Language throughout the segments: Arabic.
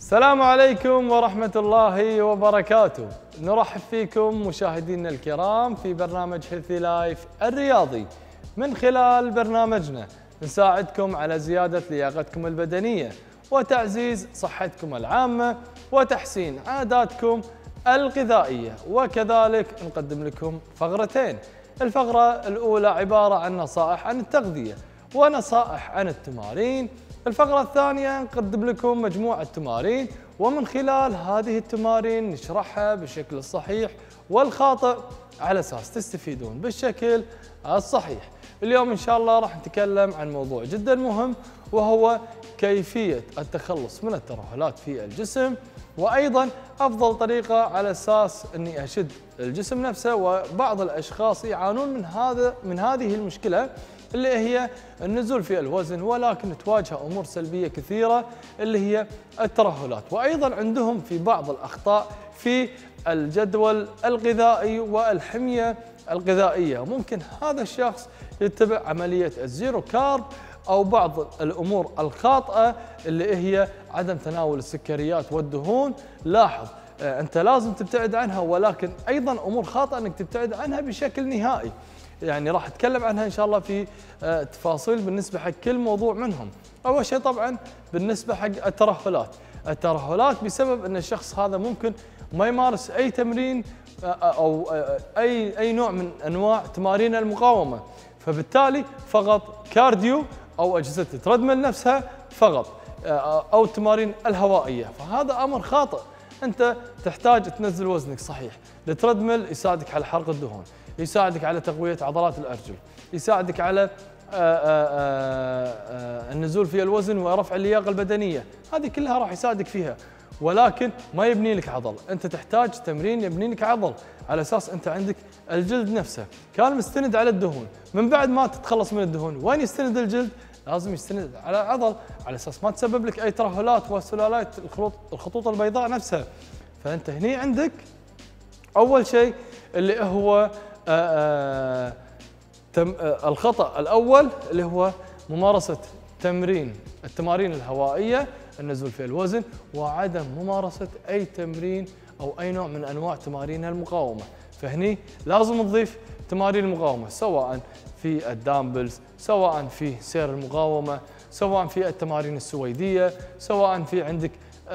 السلام عليكم ورحمة الله وبركاته. نرحب فيكم مشاهدينا الكرام في برنامج هيلثي لايف الرياضي. من خلال برنامجنا نساعدكم على زيادة لياقتكم البدنية وتعزيز صحتكم العامة وتحسين عاداتكم الغذائية، وكذلك نقدم لكم فقرتين. الفقرة الأولى عبارة عن نصائح عن التغذية ونصائح عن التمارين. الفقرة الثانية نقدم لكم مجموعة تمارين، ومن خلال هذه التمارين نشرحها بالشكل الصحيح والخاطئ على أساس تستفيدون بالشكل الصحيح. اليوم إن شاء الله راح نتكلم عن موضوع جدا مهم، وهو كيفية التخلص من الترهلات في الجسم، وأيضا أفضل طريقة على أساس أني أشد الجسم نفسه. وبعض الأشخاص يعانون من هذه المشكلة اللي هي النزول في الوزن، ولكن تواجه أمور سلبية كثيرة اللي هي الترهلات، وأيضا عندهم في بعض الأخطاء في الجدول الغذائي والحمية الغذائية. ممكن هذا الشخص يتبع عملية الزيرو كارب أو بعض الأمور الخاطئة اللي هي عدم تناول السكريات والدهون. لاحظ أنت لازم تبتعد عنها، ولكن أيضا أمور خاطئة أنك تبتعد عنها بشكل نهائي. يعني راح أتكلم عنها إن شاء الله في تفاصيل بالنسبة حق كل موضوع منهم. أول شيء طبعا بالنسبة حق الترهلات بسبب أن الشخص هذا ممكن ما يمارس أي تمرين أو أي نوع من أنواع تمارين المقاومة، فبالتالي فقط كارديو أو أجهزة التريدميل نفسها فقط، أو التمارين الهوائية، فهذا أمر خاطئ. أنت تحتاج تنزل وزنك صحيح. التريدميل يساعدك على حرق الدهون، يساعدك على تقوية عضلات الأرجل، يساعدك على النزول في الوزن ورفع اللياقة البدنية. هذه كلها راح يساعدك فيها، ولكن ما يبني لك عضل. أنت تحتاج تمرين يبني لك عضل، على أساس أنت عندك الجلد نفسه كان مستند على الدهون. من بعد ما تتخلص من الدهون وين يستند الجلد؟ لازم يستند على عضل، على أساس ما تسبب لك أي ترهلات وسلالات الخطوط البيضاء نفسها. فأنت هني عندك أول شيء اللي هو الخطأ الأول اللي هو ممارسة التمارين الهوائية، النزول في الوزن، وعدم ممارسة أي تمرين أو أي نوع من أنواع تمارين المقاومة. فهني لازم نضيف تمارين المقاومة، سواء في الدامبلز، سواء في سير المقاومة، سواء في التمارين السويدية، سواء في عندك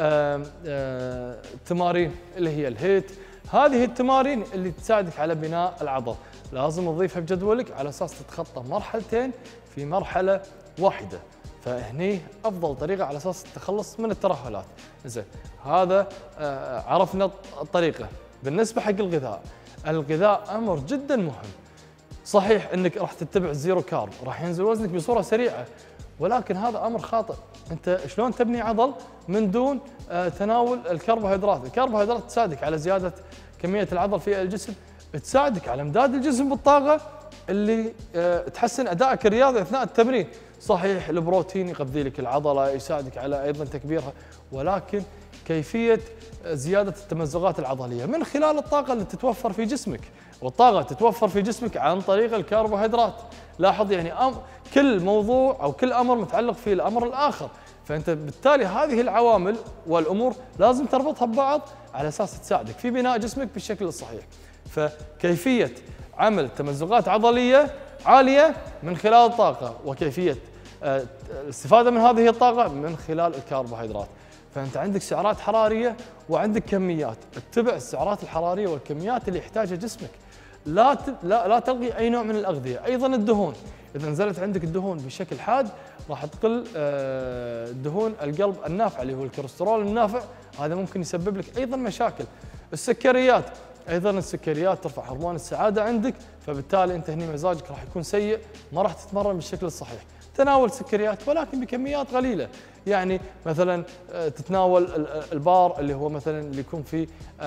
تمارين اللي هي الهيت. هذه التمارين اللي تساعدك على بناء العضل لازم تضيفها بجدولك على اساس تتخطى مرحلتين في مرحله واحده. فهني افضل طريقه على اساس التخلص من الترهلات. زين، هذا عرفنا الطريقه. بالنسبه حق الغذاء امر جدا مهم. صحيح انك راح تتبع الزيرو كارب، راح ينزل وزنك بصوره سريعه، ولكن هذا امر خاطئ. انت شلون تبني عضل من دون تناول الكربوهيدرات؟ الكربوهيدرات تساعدك على زياده كميه العضل في الجسم، تساعدك على امداد الجسم بالطاقه اللي تحسن ادائك الرياضي اثناء التمرين. صحيح البروتين يغذي لك العضله، يساعدك على ايضا تكبيرها، ولكن كيفيه زياده التمزقات العضليه من خلال الطاقه اللي تتوفر في جسمك، والطاقه تتوفر في جسمك عن طريق الكربوهيدرات. لاحظ يعني كل موضوع او كل امر متعلق في الامر الاخر، فانت بالتالي هذه العوامل والامور لازم تربطها ببعض على اساس تساعدك في بناء جسمك بالشكل الصحيح. فكيفيه عمل تمزقات عضليه عاليه من خلال الطاقه، وكيفيه الاستفاده من هذه الطاقه من خلال الكربوهيدرات. فانت عندك سعرات حراريه وعندك كميات، اتبع السعرات الحراريه والكميات اللي يحتاجها جسمك. لا تلغي اي نوع من الاغذيه. ايضا الدهون، اذا نزلت عندك الدهون بشكل حاد راح تقل دهون القلب النافعه اللي هو الكوليسترول النافع، هذا ممكن يسبب لك ايضا مشاكل. السكريات، ايضا السكريات ترفع هرمون السعاده عندك، فبالتالي انت هنا مزاجك راح يكون سيء، ما راح تتمرن بالشكل الصحيح. تناول سكريات ولكن بكميات قليله، يعني مثلا تتناول البار اللي هو مثلا اللي يكون فيه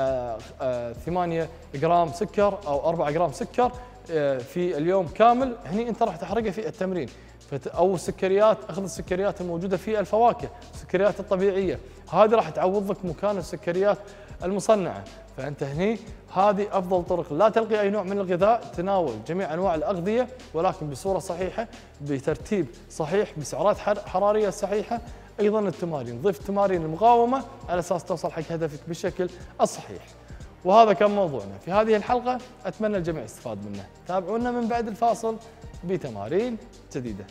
8 جرام سكر او 4 جرام سكر في اليوم كامل، هني انت راح تحرقه في التمرين. او السكريات، اخذ السكريات الموجوده في الفواكه، السكريات الطبيعيه، هذه راح تعوض لك مكان السكريات المصنعة. فأنت هني هذه أفضل طرق، لا تلقي أي نوع من الغذاء، تناول جميع أنواع الأغذية ولكن بصورة صحيحة، بترتيب صحيح، بسعرات حرارية صحيحة. أيضا التمارين، ضيف تمارين المقاومة على أساس توصل حق هدفك بالشكل الصحيح. وهذا كان موضوعنا في هذه الحلقة، أتمنى الجميع يستفاد منه. تابعونا من بعد الفاصل بتمارين جديدة.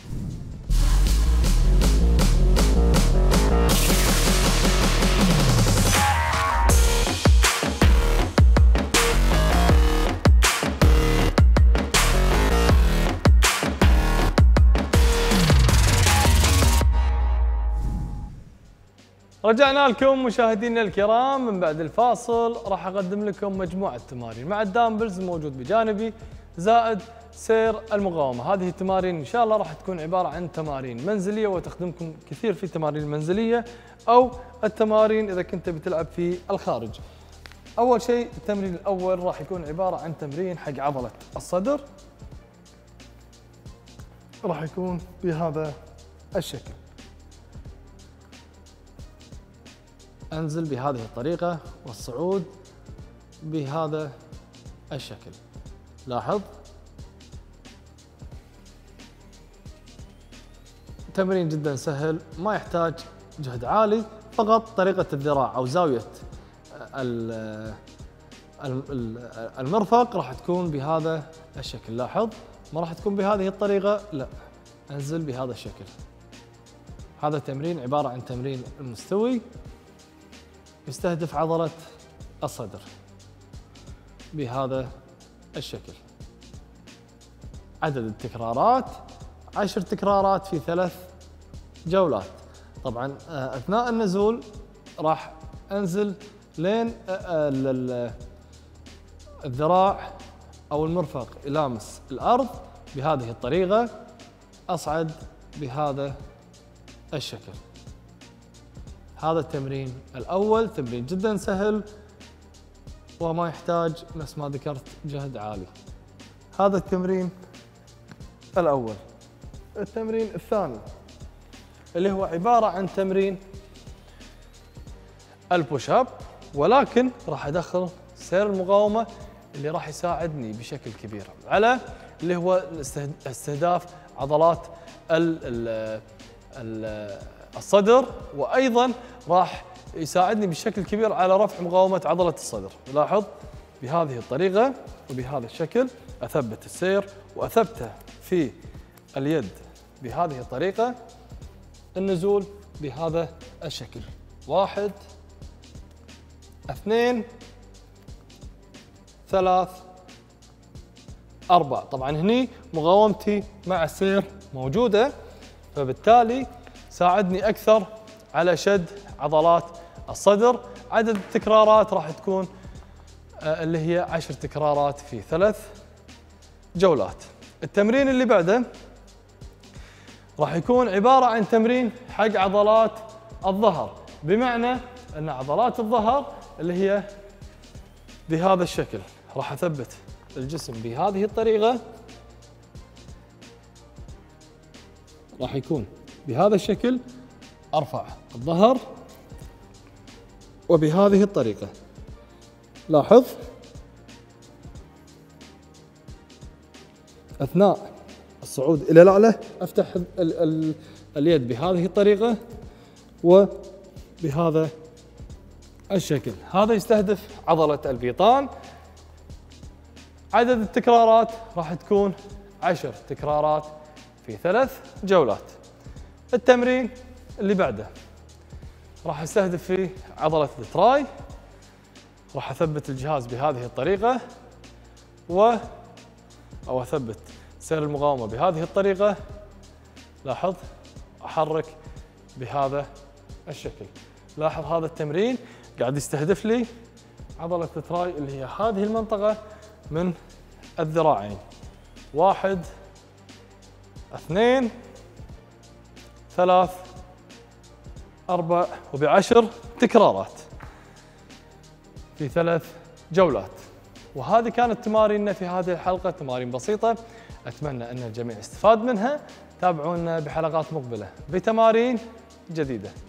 رجعنا لكم مشاهدينا الكرام من بعد الفاصل. راح اقدم لكم مجموعه تمارين مع الدامبلز موجود بجانبي، زائد سير المقاومه. هذه التمارين ان شاء الله راح تكون عباره عن تمارين منزليه وتخدمكم كثير في التمارين المنزليه او التمارين اذا كنت بتلعب في الخارج. اول شيء التمرين الاول راح يكون عباره عن تمرين حق عضله الصدر، راح يكون بهذا الشكل. انزل بهذه الطريقة والصعود بهذا الشكل. لاحظ تمرين جدا سهل، ما يحتاج جهد عالي، فقط طريقة الذراع او زاوية المرفق راح تكون بهذا الشكل. لاحظ ما راح تكون بهذه الطريقة، لا، انزل بهذا الشكل. هذا التمرين عبارة عن تمرين المستوي، يستهدف عضلة الصدر بهذا الشكل. عدد التكرارات 10 تكرارات في 3 جولات. طبعا أثناء النزول راح أنزل لين الذراع أو المرفق يلامس الأرض بهذه الطريقة، أصعد بهذا الشكل. هذا التمرين الأول، تمرين جدا سهل وما يحتاج نفس ما ذكرت جهد عالي. هذا التمرين الأول. التمرين الثاني اللي هو عبارة عن تمرين البوش اب، ولكن راح أدخل سير المقاومة اللي راح يساعدني بشكل كبير على اللي هو استهداف عضلات الصدر، وأيضا راح يساعدني بشكل كبير على رفع مقاومة عضلة الصدر. لاحظ بهذه الطريقة وبهذا الشكل أثبت السير وأثبته في اليد بهذه الطريقة، النزول بهذا الشكل. 1 2 3 4. طبعا هني مقاومتي مع السير موجودة، فبالتالي ساعدني أكثر على شد عضلات الصدر. عدد التكرارات راح تكون اللي هي 10 تكرارات في 3 جولات. التمرين اللي بعده راح يكون عبارة عن تمرين حق عضلات الظهر، بمعنى أن عضلات الظهر اللي هي بهذا الشكل راح أثبت الجسم بهذه الطريقة، راح يكون بهذا الشكل، أرفع الظهر وبهذه الطريقة. لاحظ أثناء الصعود إلى الأعلى أفتح اليد بهذه الطريقة وبهذا الشكل. هذا يستهدف عضلة البيطان. عدد التكرارات راح تكون 10 تكرارات في 3 جولات. التمرين اللي بعده راح استهدف فيه عضلة التراي، راح اثبت الجهاز بهذه الطريقة أو اثبت سير المقاومة بهذه الطريقة. لاحظ احرك بهذا الشكل. لاحظ هذا التمرين قاعد يستهدف لي عضلة التراي اللي هي هذه المنطقة من الذراعين. 1 2 3 4 وب10 تكرارات في 3 جولات. وهذه كانت تماريننا في هذه الحلقة، تمارين بسيطة أتمنى أن الجميع استفاد منها. تابعونا بحلقات مقبلة بتمارين جديدة.